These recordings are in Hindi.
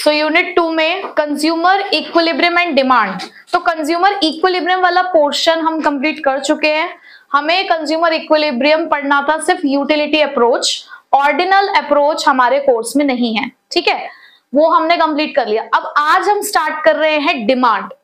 सो यूनिट 2 में कंज्यूमर इक्विलिब्रियम एंड डिमांड। तो कंज्यूमर इक्विलिब्रियम वाला पोर्शन हम कंप्लीट कर चुके हैं। हमें कंज्यूमर इक्विलिब्रियम पढ़ना था सिर्फ यूटिलिटी अप्रोच, ऑर्डिनल अप्रोच हमारे कोर्स में नहीं है, ठीक है, वो हमने कंप्लीट कर लिया। अब आज हम स्टार्ट कर रहे हैं डिमांड।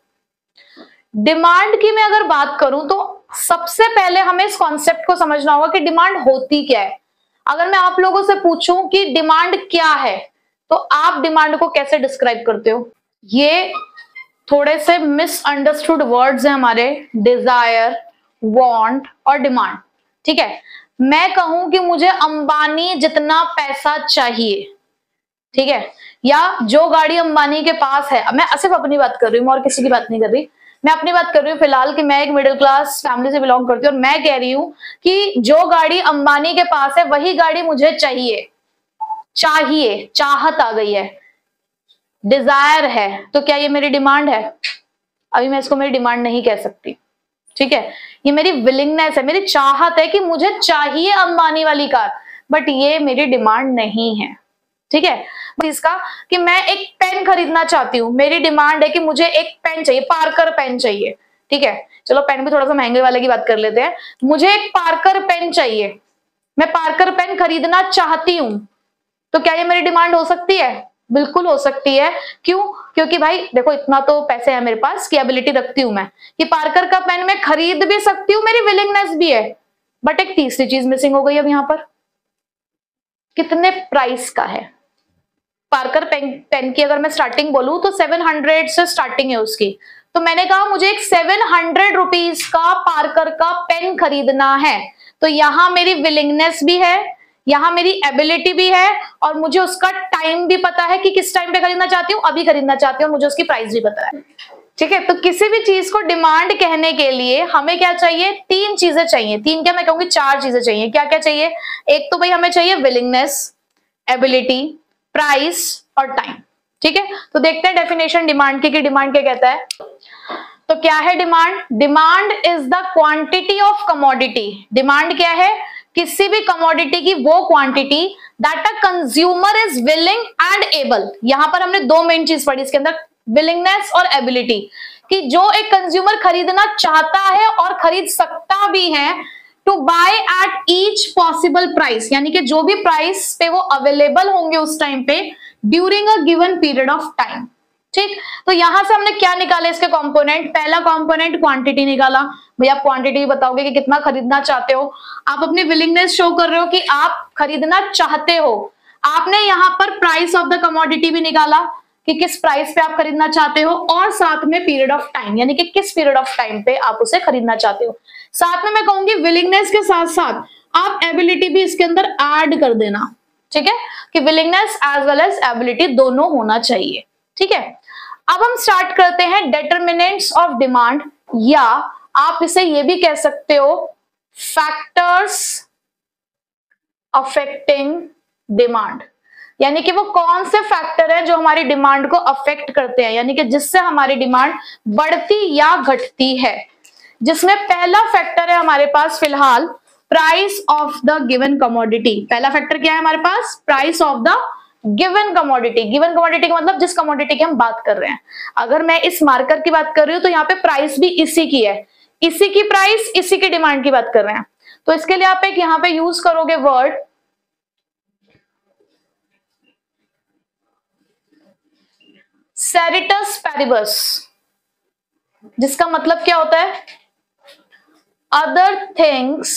डिमांड की मैं अगर बात करूं तो सबसे पहले हमें इस कॉन्सेप्ट को समझना होगा कि डिमांड होती क्या है। अगर मैं आप लोगों से पूछूं कि डिमांड क्या है तो आप डिमांड को कैसे डिस्क्राइब करते हो? ये थोड़े से मिसअंडरस्टूड वर्ड्स हैं हमारे, डिजायर, वांट और डिमांड, ठीक है। मैं कहूं कि मुझे अंबानी जितना पैसा चाहिए, ठीक है, या जो गाड़ी अंबानी के पास है, मैं सिर्फ अपनी बात कर रही हूँ और किसी की बात नहीं कर रही, मैं अपनी बात कर रही हूँ फिलहाल कि मैं एक मिडिल क्लास फैमिली से बिलोंग करती हूँ और मैं कह रही हूँ कि जो गाड़ी अंबानी के पास है वही गाड़ी मुझे चाहिए, चाहत आ गई है, डिजायर है, तो क्या ये मेरी डिमांड है? अभी मैं इसको मेरी डिमांड नहीं कह सकती, ठीक है, ये मेरी विलिंगनेस है, मेरी चाहत है कि मुझे चाहिए अंबानी वाली कार, बट ये मेरी डिमांड नहीं है, ठीक है। इसका कि मैं एक पेन खरीदना चाहती हूँ, मेरी डिमांड है कि मुझे एक पेन चाहिए, पार्कर पेन चाहिए, ठीक है, चलो पेन भी थोड़ा सा महंगे वाले की बात कर लेते हैं, मुझे एक पार्कर पेन चाहिए, मैं पार्कर पेन खरीदना चाहती हूं, तो क्या ये मेरी डिमांड हो सकती है? बिल्कुल हो सकती है। क्यों? क्योंकि भाई देखो इतना तो पैसे है मेरे पास की एबिलिटी रखती हूं मैं कि पार्कर का पेन मैं खरीद भी सकती हूँ, मेरी विलिंगनेस भी है, बट एक तीसरी चीज मिसिंग हो गई अब यहाँ पर, कितने प्राइस का है पार्कर पेन की? अगर मैं स्टार्टिंग बोलूं तो 700 से स्टार्टिंग है उसकी, तो मैंने कहा मुझे एक 700 रुपीज का पार्कर का पेन खरीदना है, तो यहां मेरी विलिंगनेस भी है, यहां मेरी एबिलिटी भी है, और मुझे उसका टाइम भी पता है कि किस टाइम पे खरीदना चाहती हूँ, अभी खरीदना चाहती हूँ, मुझे उसकी प्राइस भी पता है, ठीक है। तो किसी भी चीज को डिमांड कहने के लिए हमें क्या चाहिए? तीन चीजें चाहिए, तीन क्या मैं कहूंगी चार चीजें चाहिए। क्या क्या चाहिए? एक तो भाई हमें चाहिए विलिंगनेस, एबिलिटी, प्राइस और टाइम, ठीक है। तो देखते हैं डेफिनेशन डिमांड की कि डिमांड क्या कहता है। तो क्या है demand? Demand is the quantity of commodity. Demand क्या है? किसी भी कमोडिटी की वो quantity that a consumer is willing and able. यहां पर हमने दो मेन चीज पढ़ी इसके अंदर, विलिंगनेस और एबिलिटी, कि जो एक कंज्यूमर खरीदना चाहता है और खरीद सकता भी है, to buy at each possible price, यानी कि जो भी प्राइस पे वो अवेलेबल होंगे उस टाइम पे during a given period of time, ठीक। तो यहां से हमने क्या निकाले इसके कंपोनेंट? पहला कंपोनेंट क्वांटिटी निकाला, भैया आप क्वांटिटी बताओगे कि कितना खरीदना चाहते हो, आप अपनी विलिंगनेस शो कर रहे हो कि आप खरीदना चाहते हो। आपने यहाँ पर प्राइस ऑफ द कमोडिटी भी निकाला कि किस प्राइस पे आप खरीदना चाहते हो, और साथ में पीरियड ऑफ टाइम, यानी कि किस पीरियड ऑफ टाइम पे आप उसे खरीदना चाहते हो। साथ में मैं कहूंगी विलिंगनेस के साथ साथ आप एबिलिटी भी इसके अंदर ऐड कर देना, ठीक है, कि willingness as well as ability दोनों होना चाहिए, ठीक है। अब हम स्टार्ट करते हैं डिटरमिनेंट्स ऑफ डिमांड, या आप इसे ये भी कह सकते हो फैक्टर्स अफेक्टिंग डिमांड, यानी कि वो कौन से फैक्टर है जो हमारी डिमांड को अफेक्ट करते हैं, यानी कि जिससे हमारी डिमांड बढ़ती या घटती है। जिसमें पहला फैक्टर है हमारे पास फिलहाल price of the given commodity. पहला फैक्टर क्या है हमारे पास? Price of the given commodity. Given commodity का मतलब जिस कमोडिटी की हम बात कर रहे हैं। अगर मैं इस मार्कर की बात कर रही हूं तो यहाँ पे प्राइस भी इसी की है, इसी की प्राइस, इसी की डिमांड की बात कर रहे हैं। तो इसके लिए आप एक यहाँ पे यूज करोगे वर्ड सेरिटस पैरिबस, जिसका मतलब क्या होता है? Other things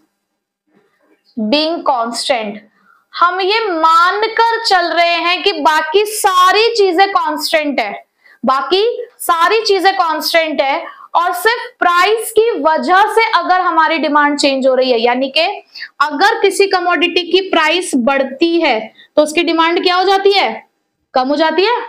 being constant. हम ये मानकर चल रहे हैं कि बाकी सारी चीजें कांस्टेंट है, बाकी सारी चीजें कांस्टेंट है, और सिर्फ प्राइस की वजह से अगर हमारी डिमांड चेंज हो रही है, यानी कि अगर किसी कमोडिटी की प्राइस बढ़ती है तो उसकी डिमांड क्या हो जाती है? कम हो जाती है।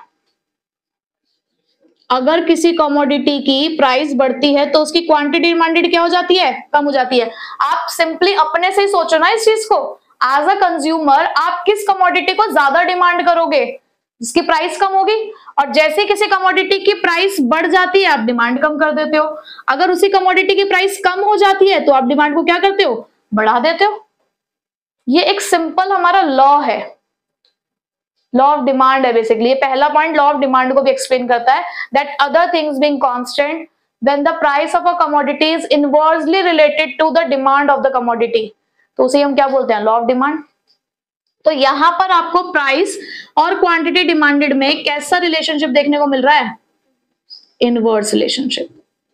अगर किसी कमोडिटी की प्राइस बढ़ती है तो उसकी क्वांटिटी डिमांडेड क्या हो जाती है? कम हो जाती है। आप सिंपली अपने से ही सोचो ना इस चीज को, एज अ कंज्यूमर आप किस कमोडिटी को ज्यादा डिमांड करोगे? जिसकी प्राइस कम होगी। और जैसे किसी कमोडिटी की प्राइस बढ़ जाती है आप डिमांड कम कर देते हो, अगर उसी कमोडिटी की प्राइस कम हो जाती है तो आप डिमांड को क्या करते हो? बढ़ा देते हो। ये एक सिंपल हमारा लॉ है, लॉ ऑफ डिमांड है बेसिकली। ये पहला पॉइंट लॉ ऑफ डिमांड को भी एक्सप्लेन करता है, that other things being constant then the price of a commodity is inversely related to the demand of the commodity, तो उसे हम क्या बोलते हैं, लॉ ऑफ डिमांड। तो यहां पर आपको प्राइस और क्वांटिटी डिमांडेड में कैसा रिलेशनशिप देखने को मिल रहा है, इनवर्स रिलेशनशिप।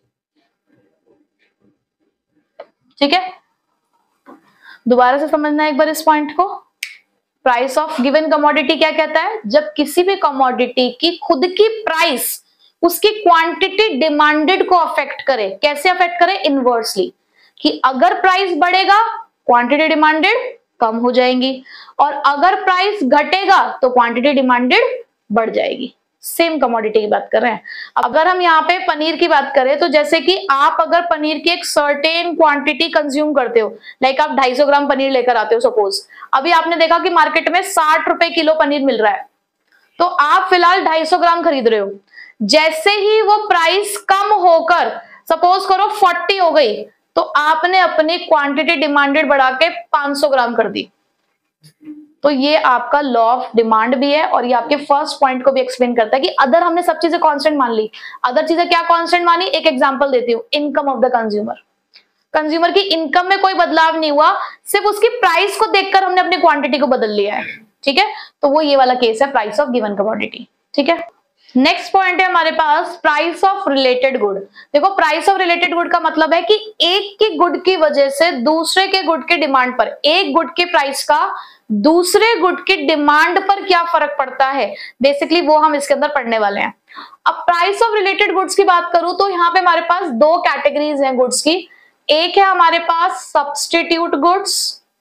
ठीक है, दोबारा से समझना है एक बार इस पॉइंट को। प्राइस ऑफ गिवन कमोडिटी क्या कहता है, जब किसी भी कमोडिटी की खुद की प्राइस उसकी क्वांटिटी डिमांडेड को अफेक्ट करे। कैसे अफेक्ट करे, इनवर्सली, कि अगर प्राइस बढ़ेगा क्वांटिटी डिमांडेड कम हो जाएंगी, और अगर प्राइस घटेगा तो क्वांटिटी डिमांडेड बढ़ जाएगी। सेम कमोडिटी की बात कर रहे हैं। अगर हम यहाँ पे पनीर की बात करें तो जैसे कि आप अगर पनीर की एक सर्टेन क्वांटिटी कंज्यूम करते हो, लाइक आप 250 ग्राम पनीर लेकर आते हो, सपोज अभी आपने देखा कि मार्केट में 60 रुपए किलो पनीर मिल रहा है, तो आप फिलहाल 250 ग्राम खरीद रहे हो। जैसे ही वो प्राइस कम होकर सपोज करो 40 हो गई, तो आपने अपनी क्वांटिटी डिमांडेड बढ़ा के 500 ग्राम कर दी। तो ये आपका लॉ ऑफ डिमांड भी है, और ये आपके फर्स्ट पॉइंट को भी एक्सप्लेन करता है कि अदर हमने सब चीजें कांस्टेंट मान ली। अदर चीजें क्या कांस्टेंट मानी, एक एग्जांपल देती हूँ, income of the consumer. Consumer की इनकम में कोई बदलाव नहीं हुआ, सिर्फ उसकी प्राइस को देखकर हमने अपनी क्वांटिटी को बदल लिया है। ठीक है, तो वो ये वाला केस है प्राइस ऑफ गिवन कमोडिटी। ठीक है, नेक्स्ट पॉइंट है हमारे पास प्राइस ऑफ रिलेटेड गुड। देखो, प्राइस ऑफ रिलेटेड गुड का मतलब है कि एक के गुड की वजह से दूसरे के गुड की डिमांड पर, एक गुड के प्राइस का दूसरे गुड की डिमांड पर क्या फर्क पड़ता है, बेसिकली वो हम इसके अंदर पढ़ने वाले हैं। अब प्राइस ऑफ रिलेटेड गुड्स की बात करूं तो यहाँ पे हमारे पास दो कैटेगरीज हैं गुड्स की। एक है हमारे पास सब्स्टिट्यूट गुड्स,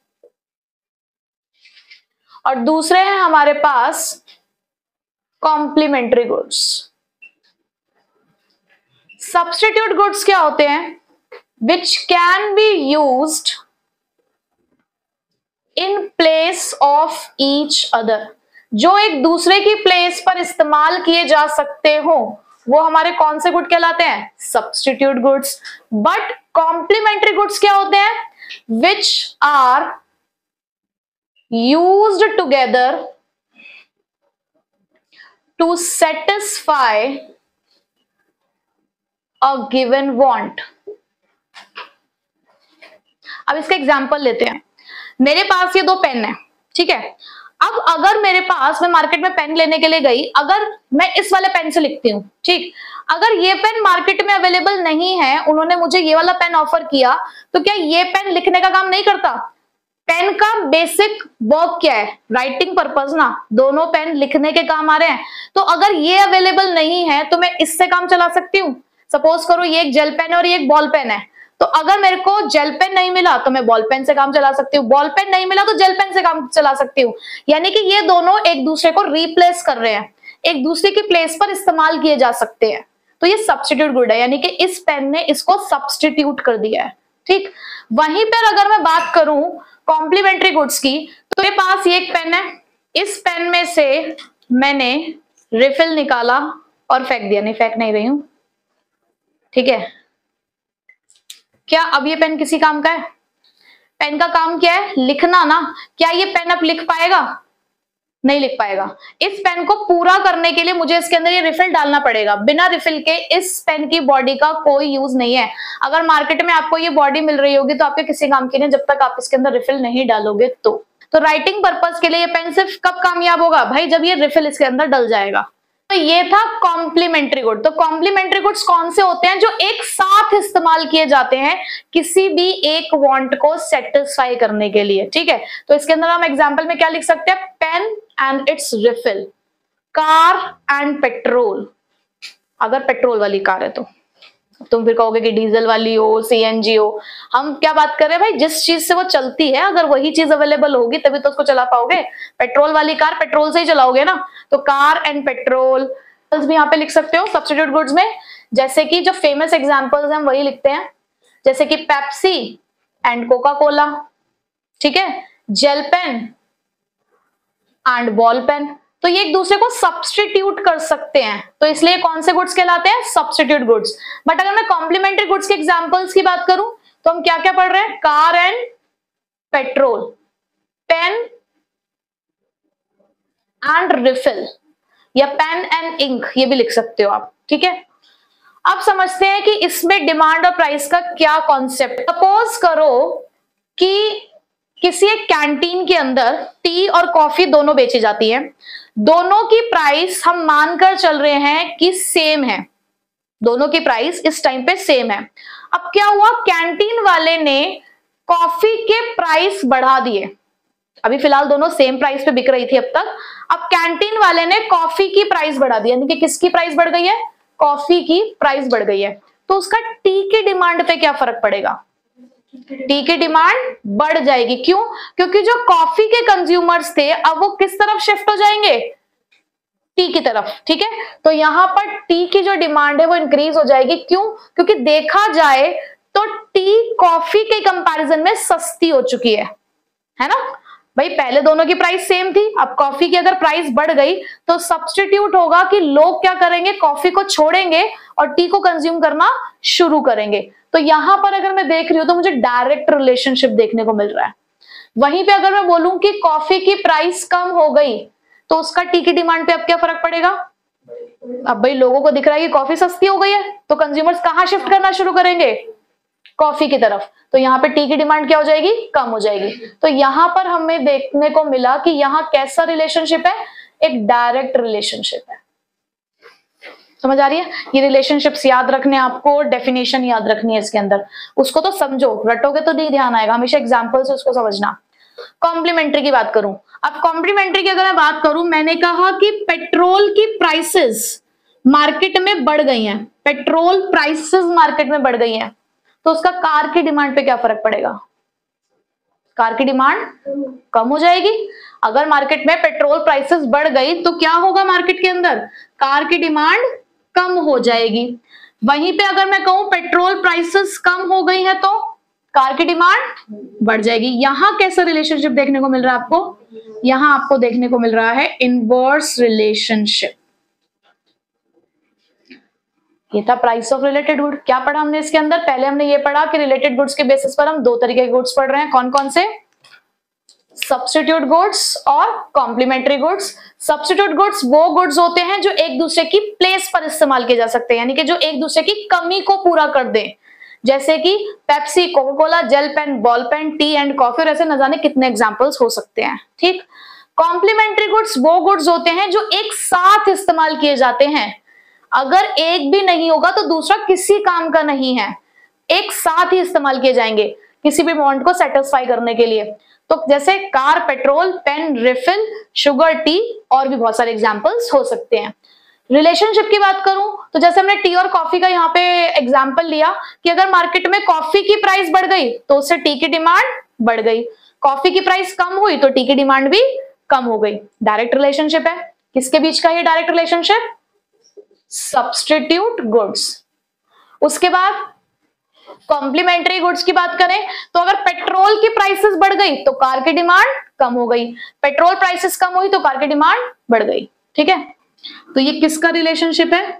और दूसरे हैं हमारे पास कॉम्प्लीमेंट्री गुड्स। सब्स्टिट्यूट गुड्स क्या होते हैं, which can be used in place of each other, जो एक दूसरे की प्लेस पर इस्तेमाल किए जा सकते हो, वो हमारे कौन से गुड कहलाते हैं, substitute goods. But complementary goods क्या होते हैं, which are used together to satisfy a given want. अब इसका एग्जांपल लेते हैं। मेरे पास ये दो पेन है, ठीक है। अब अगर मेरे पास, मैं मार्केट में पेन लेने के लिए गई, अगर मैं इस वाले पेन से लिखती हूँ, ठीक, अगर ये पेन मार्केट में अवेलेबल नहीं है, उन्होंने मुझे ये वाला पेन ऑफर किया, तो क्या ये पेन लिखने का काम नहीं करता? पेन का बेसिक वर्क क्या है, राइटिंग पर्पस ना, दोनों पेन लिखने के काम आ रहे हैं। तो अगर ये अवेलेबल नहीं है तो मैं इससे काम चला सकती हूँ। सपोज करो ये एक जेल पेन है और ये एक बॉल पेन है, तो अगर मेरे को जेल पेन नहीं मिला तो मैं बॉल पेन से काम चला सकती हूँ, बॉल पेन नहीं मिला तो जेल पेन से काम चला सकती हूँ। यानी कि ये दोनों एक दूसरे को रिप्लेस कर रहे हैं, एक दूसरे की प्लेस पर इस्तेमाल किए जा सकते हैं। तो ये सब्स्टिट्यूट गुड है, यानी कि इस पेन ने इसको सब्स्टिट्यूट कर दिया है, ठीक। वहीं पर अगर मैं बात करूं कॉम्प्लीमेंट्री गुड्स की, तो मेरे पास ये एक पेन है, इस पेन में से मैंने रिफिल निकाला और फेंक दिया, नहीं फेंक नहीं रही हूं, ठीक है। क्या अब ये पेन किसी काम का है? पेन का काम क्या है, लिखना ना। क्या ये पेन अब लिख पाएगा? नहीं लिख पाएगा। इस पेन को पूरा करने के लिए मुझे इसके अंदर ये रिफिल डालना पड़ेगा, बिना रिफिल के इस पेन की बॉडी का कोई यूज नहीं है। अगर मार्केट में आपको ये बॉडी मिल रही होगी तो आपके किसी काम की नहीं, जब तक आप इसके अंदर रिफिल नहीं डालोगे। तो राइटिंग पर्पस के लिए ये पेन सिर्फ कब कामयाब होगा भाई, जब ये रिफिल इसके अंदर डल जाएगा। तो ये था कॉम्प्लीमेंट्री गुड। तो कॉम्प्लीमेंट्री गुड्स कौन से होते हैं, जो एक साथ इस्तेमाल किए जाते हैं किसी भी एक वांट को सेटिस्फाई करने के लिए, ठीक है। तो इसके अंदर हम एग्जांपल में क्या लिख सकते हैं, pen and its refill, car and petrol. अगर पेट्रोल वाली कार है तो तुम फिर कहोगे कि डीजल वाली हो, सीएनजी हो। हम क्या बात कर रहे हैं भाई, जिस चीज से वो चलती है, अगर वही चीज अवेलेबल होगी तभी तो उसको चला पाओगे। पेट्रोल वाली कार पेट्रोल से ही चलाओगे ना। तो कार एंड पेट्रोल भी यहाँ पे लिख सकते हो सब्स्टिट्यूट गुड्स में। जैसे कि जो फेमस एग्जांपल्स हम वही लिखते हैं, जैसे कि पेप्सी एंड कोका कोला, ठीक है, gel pen and ball pen. तो ये एक दूसरे को सब्स्टिट्यूट कर सकते हैं, तो इसलिए कौन से गुड्स कहलाते हैं, सब्स्टिट्यूट गुड्स। बट अगर मैं कॉम्प्लीमेंट्री गुड्स के एग्जांपल्स की बात करूं तो हम क्या क्या पढ़ रहे हैं, car and petrol, pen and refill, या पेन एंड इंक ये भी लिख सकते हो आप, ठीक है। अब समझते हैं कि इसमें डिमांड और प्राइस का क्या कॉन्सेप्ट। सपोज करो कि किसी एक कैंटीन के अंदर टी और कॉफी दोनों बेची जाती है, दोनों की प्राइस हम मानकर चल रहे हैं कि सेम है, दोनों की प्राइस इस टाइम पे सेम है। अब क्या हुआ, कैंटीन वाले ने कॉफी के प्राइस बढ़ा दिए, अभी फिलहाल दोनों सेम प्राइस पे बिक रही थी अब तक, अब कैंटीन वाले ने कॉफी की प्राइस बढ़ा दी, यानी कि किसकी प्राइस बढ़ गई है, कॉफी की प्राइस बढ़ गई है। तो उसका टी की डिमांड पे क्या फर्क पड़ेगा, टी की डिमांड बढ़ जाएगी। क्यों, क्योंकि जो कॉफी के कंज्यूमर्स थे अब वो किस तरफ शिफ्ट हो जाएंगे, टी की तरफ, ठीक है। तो यहां पर टी की जो डिमांड है वो इंक्रीज हो जाएगी। क्यों, क्योंकि देखा जाए तो टी कॉफी के कंपैरिजन में सस्ती हो चुकी है ना भाई। पहले दोनों की प्राइस सेम थी, अब कॉफी की अगर प्राइस बढ़ गई तो सब्स्टिट्यूट होगा कि लोग क्या करेंगे, कॉफी को छोड़ेंगे और टी को कंज्यूम करना शुरू करेंगे। तो यहां पर अगर मैं देख रही हूं तो मुझे डायरेक्ट रिलेशनशिप देखने को मिल रहा है। वहीं पे अगर मैं बोलूं कि कॉफी की प्राइस कम हो गई तो उसका टी की डिमांड पे अब क्या फर्क पड़ेगा, अब भाई लोगों को दिख रहा है कि कॉफी सस्ती हो गई है तो कंज्यूमर्स कहां शिफ्ट करना शुरू करेंगे, कॉफी की तरफ। तो यहाँ पे टी की डिमांड क्या हो जाएगी, कम हो जाएगी। तो यहां पर हमें देखने को मिला कि यहाँ कैसा रिलेशनशिप है, एक डायरेक्ट रिलेशनशिप है। समझ आ रही है, ये रिलेशनशिप्स याद रखने, आपको डेफिनेशन याद रखनी है इसके अंदर, उसको तो समझो, रटोगे तो नहीं ध्यान आएगा, हमेशा एग्जाम्पल से उसको समझना। कॉम्प्लीमेंट्री की बात करूं, अब कॉम्प्लीमेंट्री की अगर मैं बात करूं, मैंने कहा कि पेट्रोल की प्राइसेस मार्केट में बढ़ गई हैं, पेट्रोल प्राइसेस मार्केट में बढ़ गई हैं, तो उसका कार की डिमांड पे क्या फर्क पड़ेगा, कार की डिमांड कम हो जाएगी। अगर मार्केट में पेट्रोल प्राइसेस बढ़ गई तो क्या होगा, मार्केट के अंदर कार की डिमांड कम हो जाएगी। वहीं पे अगर मैं कहूं पेट्रोल प्राइसेस कम हो गई है तो कार की डिमांड बढ़ जाएगी। यहां कैसा रिलेशनशिप देखने को मिल रहा है आपको, यहां आपको देखने को मिल रहा है इनवर्स रिलेशनशिप। ये था प्राइस ऑफ रिलेटेड गुड। क्या पढ़ा हमने इसके अंदर, पहले हमने ये पढ़ा कि रिलेटेड गुड्स के बेसिस पर हम दो तरीके के गुड्स पढ़ रहे हैं, कौन कौन से, सब्स्टिट्यूट गुड्स और कॉम्प्लीमेंट्री गुड्स। सब्स्टिट्यूट गुड्स वो गुड्स होते हैं जो एक दूसरे की प्लेस पर इस्तेमाल किए जा सकते हैं, यानी कि जो एक दूसरे की कमी को पूरा कर दें, जैसे कि Pepsi, Coca Cola, gel pen, ball pen, tea and coffee, और ऐसे न जाने कितने एग्जांपल्स हो सकते हैं, ठीक। कॉम्प्लीमेंट्री गुड्स वो गुड्स होते हैं जो एक साथ इस्तेमाल किए जाते हैं, अगर एक भी नहीं होगा तो दूसरा किसी काम का नहीं है, एक साथ ही इस्तेमाल किए जाएंगे किसी भी वांट को सेटिस्फाई करने के लिए। तो जैसे car, petrol, pen, refill, sugar, tea, और भी बहुत सारे एग्जांपल्स हो सकते हैं। रिलेशनशिप की बात करूं तो जैसे हमने टी और कॉफी का यहाँ पे एग्जांपल लिया कि अगर मार्केट में कॉफी की प्राइस बढ़ गई तो उससे टी की डिमांड बढ़ गई, कॉफी की प्राइस कम हुई तो टी की डिमांड भी कम हो गई। डायरेक्ट रिलेशनशिप है, किसके बीच का ये डायरेक्ट रिलेशनशिप, सब्स्टिट्यूट गुड्स। उसके बाद कॉम्प्लीमेंट्री गुड्स की बात करें तो अगर पेट्रोल की प्राइसेस बढ़ गई तो कार की डिमांड कम हो गई, पेट्रोल प्राइसेस कम हुई तो कार की डिमांड बढ़ गई, ठीक है। तो ये किसका रिलेशनशिप है,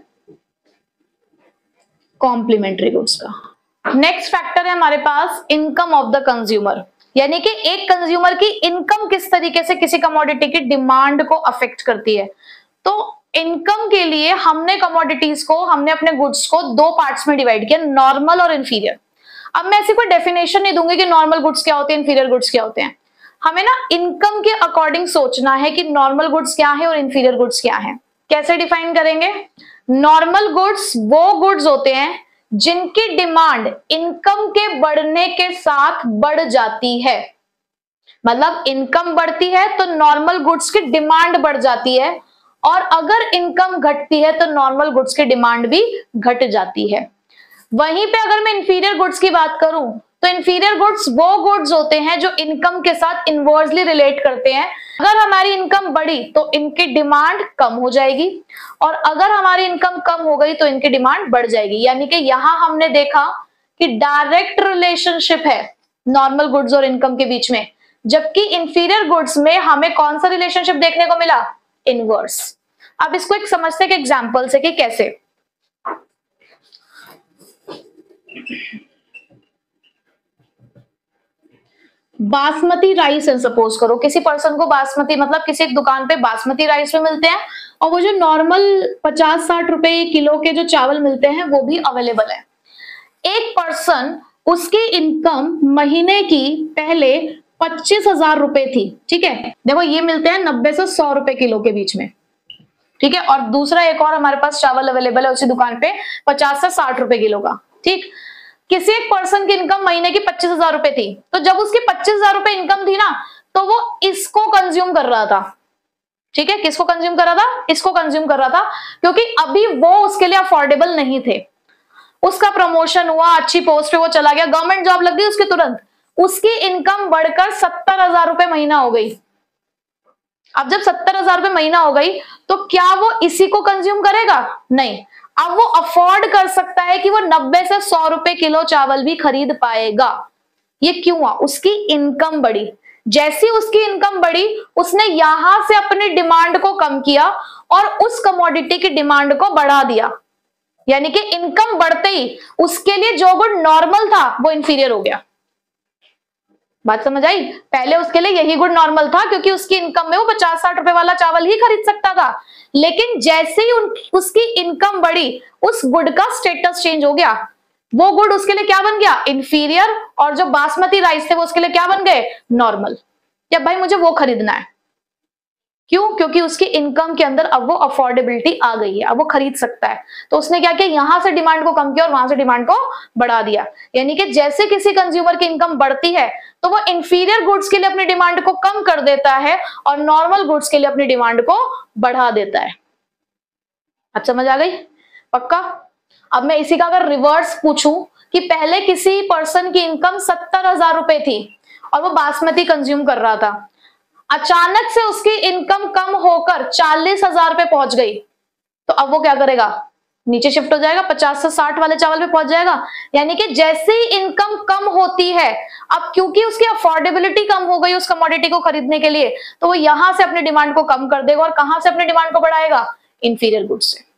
कॉम्प्लीमेंट्री गुड्स का। नेक्स्ट फैक्टर है हमारे पास इनकम ऑफ द कंज्यूमर, यानी कि एक कंज्यूमर की इनकम किस तरीके से किसी कमोडिटी की डिमांड को अफेक्ट करती है। तो इनकम के लिए हमने कमोडिटीज को, हमने अपने गुड्स को दो पार्ट्स में डिवाइड किया, नॉर्मल और इंफीरियर। अब मैं ऐसी कोई डेफिनेशन नहीं दूंगी कि नॉर्मल गुड्स क्या होते हैं, इंफीरियर गुड्स क्या होते हैं। हमें ना इनकम के अकॉर्डिंग सोचना है कि नॉर्मल गुड्स क्या है और इंफीरियर गुड्स क्या है। कैसे डिफाइन करेंगे, नॉर्मल गुड्स वो गुड्स होते हैं जिनकी डिमांड इनकम के बढ़ने के साथ बढ़ जाती है, मतलब इनकम बढ़ती है तो नॉर्मल गुड्स की डिमांड बढ़ जाती है, और अगर इनकम घटती है तो नॉर्मल गुड्स की डिमांड भी घट जाती है। वहीं पे अगर मैं इंफीरियर गुड्स की बात करूं तो इंफीरियर गुड्स वो गुड्स होते हैं जो इनकम के साथ इनवर्सली रिलेट करते हैं। अगर हमारी इनकम बढ़ी तो इनकी डिमांड कम हो जाएगी, और अगर हमारी इनकम कम हो गई तो इनकी डिमांड बढ़ जाएगी। यानी कि यहां हमने देखा कि डायरेक्ट रिलेशनशिप है नॉर्मल गुड्स और इनकम के बीच में, जबकि इंफीरियर गुड्स में हमें कौन सा रिलेशनशिप देखने को मिला, इनवर्स। अब इसको एक समझते हैं एग्जांपल से कि कैसे। बासमती राइस है, सपोज करो किसी पर्सन को बासमती, मतलब किसी एक दुकान पे बासमती राइस में मिलते हैं, और वो जो नॉर्मल 50-60 रुपए किलो के जो चावल मिलते हैं वो भी अवेलेबल है। एक पर्सन, उसकी इनकम महीने की पहले 25,000 रुपए थी, ठीक है, देखो ये मिलते हैं 90 से 100 रुपए किलो के बीच में, ठीक है, और दूसरा एक और हमारे पास चावल अवेलेबल है उसी दुकान पे 50 से 60 रुपए किलो का, ठीक। किसी एक पर्सन की इनकम महीने की 25,000 रुपए थी, तो जब उसकी 25,000 रुपए इनकम थी ना, तो वो इसको कंज्यूम कर रहा था, ठीक है, किसको कंज्यूम कर रहा था, इसको कंज्यूम कर रहा था, क्योंकि अभी वो उसके लिए अफोर्डेबल नहीं थे। उसका प्रमोशन हुआ, अच्छी पोस्ट पे वो चला गया, गवर्नमेंट जॉब लग गई उसके तुरंत, उसकी इनकम बढ़कर 70,000 रुपए महीना हो गई। अब जब 70,000 रुपए महीना हो गई, तो क्या वो इसी को कंज्यूम करेगा? नहीं, अब वो अफोर्ड कर सकता है कि वो 90 से 100 रुपए किलो चावल भी खरीद पाएगा। ये क्यों हुआ? उसकी इनकम बढ़ी। जैसी उसकी इनकम बढ़ी, उसने यहां से अपनी डिमांड को कम किया और उस कमोडिटी की डिमांड को बढ़ा दिया, यानी कि इनकम बढ़ते ही उसके लिए जो गुड नॉर्मल था वो इंफीरियर हो गया। बात समझ आई? पहले उसके लिए यही गुड नॉर्मल था, क्योंकि उसकी इनकम में वो 50-60 रुपए वाला चावल ही खरीद सकता था, लेकिन जैसे ही उसकी इनकम बढ़ी, उस गुड का स्टेटस चेंज हो गया। वो गुड उसके लिए क्या बन गया? इंफीरियर, और जो बासमती राइस थे वो उसके लिए क्या बन गए? नॉर्मल। या भाई मुझे वो खरीदना है, क्यों? क्योंकि उसकी इनकम के अंदर अब वो अफोर्डेबिलिटी आ गई है, अब वो खरीद सकता है। तो उसने क्या किया? यहां से डिमांड को कम किया और वहां से डिमांड को बढ़ा दिया। यानी कि जैसे किसी कंज्यूमर की इनकम बढ़ती है, तो वो इंफीरियर गुड्स के लिए अपनी डिमांड को कम कर देता है और नॉर्मल गुड्स के लिए अपनी डिमांड को बढ़ा देता है। अब समझ आ गई? पक्का? अब मैं इसी का अगर रिवर्स पूछूं कि पहले किसी पर्सन की इनकम 70,000 रुपए थी और वो बासमती कंज्यूम कर रहा था, अचानक से उसकी इनकम कम होकर 40,000 पे पहुंच गई, तो अब वो क्या करेगा? नीचे शिफ्ट हो जाएगा, 50 से 60 वाले चावल पे पहुंच जाएगा। यानी कि जैसे ही इनकम कम होती है, अब क्योंकि उसकी अफोर्डेबिलिटी कम हो गई उस कमोडिटी को खरीदने के लिए, तो वो यहां से अपनी डिमांड को कम कर देगा और कहां से अपनी डिमांड को बढ़ाएगा? इंफीरियर गुड्स से।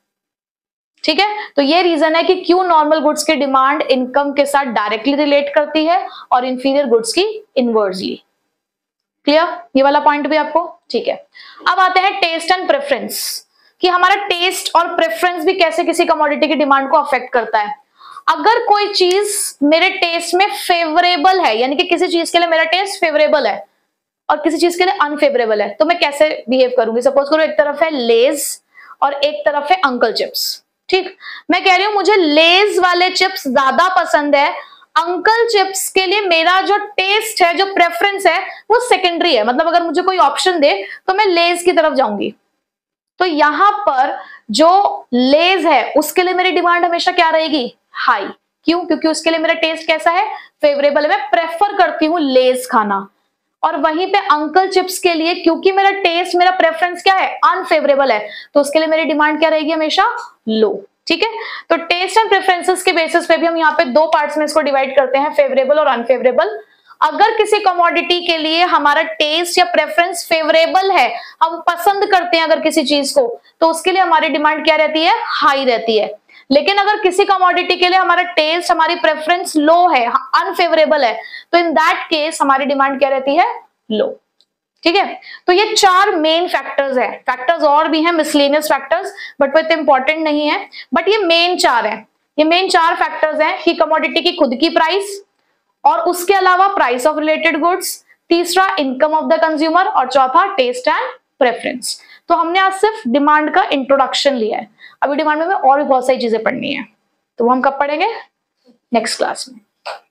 ठीक है, तो ये रीजन है कि क्यों नॉर्मल गुड्स की डिमांड इनकम के साथ डायरेक्टली रिलेट करती है और इंफीरियर गुड्स की इनवर्सली। क्लियर? ये वाला पॉइंट भी आपको ठीक है। अब आते हैं टेस्ट एंड प्रेफरेंस, कि हमारा टेस्ट और प्रेफरेंस भी कैसे किसी कमोडिटी की डिमांड को अफेक्ट करता है। अगर कोई चीज मेरे टेस्ट में फेवरेबल है, यानी कि किसी चीज के लिए मेरा टेस्ट फेवरेबल है और किसी चीज के लिए अनफेवरेबल है, तो मैं कैसे बिहेव करूंगी? सपोज करो एक तरफ है लेज और एक तरफ है अंकल चिप्स, ठीक। मैं कह रही हूं मुझे लेज वाले चिप्स ज्यादा पसंद है, अंकल चिप्स के लिए मेरा जो टेस्ट है, जो प्रेफरेंस है, वो सेकेंडरी है। मतलब अगर मुझे कोई ऑप्शन दे तो मैं लेज की तरफ जाऊंगी। तो यहां पर जो लेज है उसके लिए मेरी डिमांड हमेशा क्या रहेगी? हाई। क्यों? क्योंकि उसके लिए मेरा टेस्ट कैसा है? फेवरेबल है, मैं प्रेफर करती हूँ लेज खाना। और वहीं पे अंकल चिप्स के लिए, क्योंकि मेरा टेस्ट, मेरा प्रेफरेंस क्या है? अनफेवरेबल है, तो उसके लिए मेरी डिमांड क्या रहेगी? हमेशा लो। ठीक है, तो टेस्ट एंड प्रेफरेंसेस के बेसिस पे भी हम यहाँ पे दो पार्ट्स में इसको डिवाइड करते हैं, फेवरेबल और अनफेवरेबल। अगर किसी कमोडिटी के लिए हमारा टेस्ट या प्रेफरेंस फेवरेबल है, हम पसंद करते हैं अगर किसी चीज को, तो उसके लिए हमारी डिमांड क्या रहती है? हाई रहती है। लेकिन अगर किसी कमोडिटी के लिए हमारा टेस्ट, हमारी प्रेफरेंस लो है, अनफेवरेबल है, तो इन दैट केस हमारी डिमांड क्या रहती है? लो। ठीक है, तो ये चार मेन फैक्टर्स है। फैक्टर्स और भी हैं, मिसलेनियस फैक्टर्स, बट वो इतने इंपॉर्टेंट नहीं है, बट ये मेन चार है। ये मेन चार फैक्टर्स हैं कि कमोडिटी की खुद की प्राइस, और उसके अलावा प्राइस ऑफ रिलेटेड गुड्स, तीसरा इनकम ऑफ द कंज्यूमर, और चौथा टेस्ट एंड प्रेफरेंस। तो हमने आज सिर्फ डिमांड का इंट्रोडक्शन लिया है, अभी डिमांड में और भी बहुत सारी चीजें पढ़नी है, तो वो हम कब पढ़ेंगे? नेक्स्ट क्लास में।